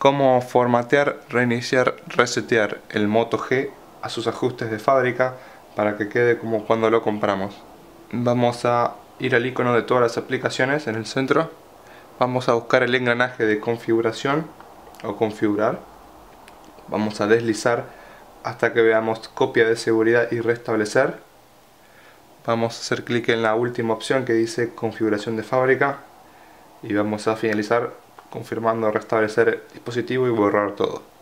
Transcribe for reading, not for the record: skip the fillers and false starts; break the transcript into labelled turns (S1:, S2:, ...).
S1: cómo formatear, reiniciar, resetear el Moto G a sus ajustes de fábrica para que quede como cuando lo compramos. Vamos a ir al icono de todas las aplicaciones en el centro. Vamos a buscar el engranaje de configuración o configurar. Vamos a deslizar hasta que veamos copia de seguridad y restablecer. Vamos a hacer clic en la última opción que dice configuración de fábrica y vamos a finalizar confirmando restablecer el dispositivo y borrar todo.